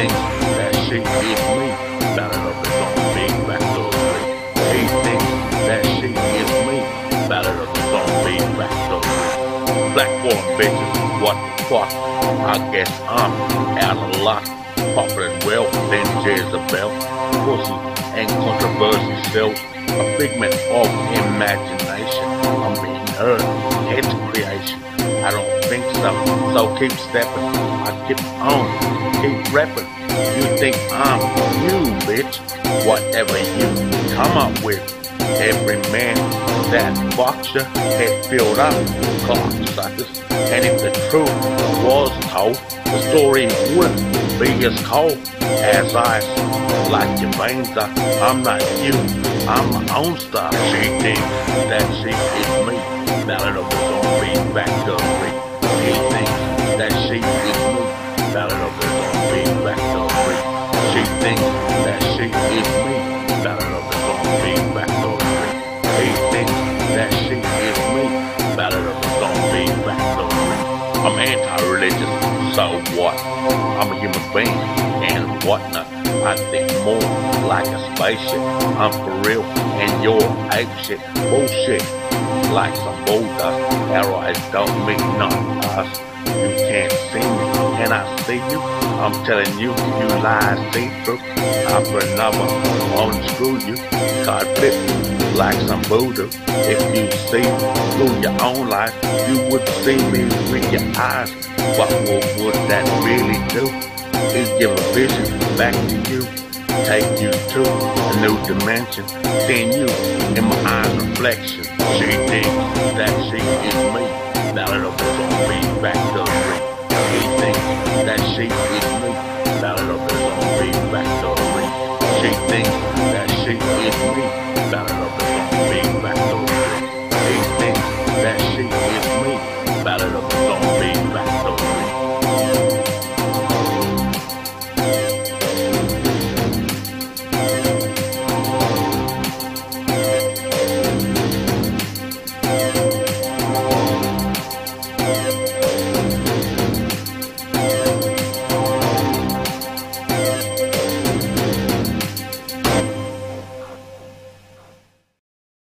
thinks that she is me. Ballad of the zombie factory. He thinks that she is me. Ballad of the zombie factory. Black woman bitches, what the fuck? I guess I'm out of luck. Popular wealth than Jezebel. Pussy and controversy sells. A figment of imagination. I'm being heard. It's creation. I don't think so. So keep stepping. I keep on. Keep repping. You think I'm you, bitch. Whatever you come up with. Every man that fucks your head filled up. Cocksuckers. And if the truth was told, the story wouldn't be as cold as ice. Like your veins are. I'm not you. I'm my own star. She thinks that she is me. Ballad of the zombie factory. He thinks that she is me. Ballad of the zombie factory. She thinks that she is me. Ballad of the zombie factory. He thinks that she is me. Ballad of the zombie factory. I'm anti-religious, so what? I'm a human being and whatnot. I think more like a spaceship. I'm for real and you're ape shit. Bullshit. Like some bulldust. Our eyes don't meet none us. You can't see me and I see you. I'm telling you, you lie see through. After another, unscrew you. Card flip like some voodoo. If you see through your own life, you would see me with your eyes. What would that really do? Is give a vision back to you. Take you to a new dimension. Seeing you in my eyes reflection. She thinks that she is me. Ballad of the zombie factory. He thinks that she is me. Ballad of the zombie factory. She thinks that she is me. Ballad of the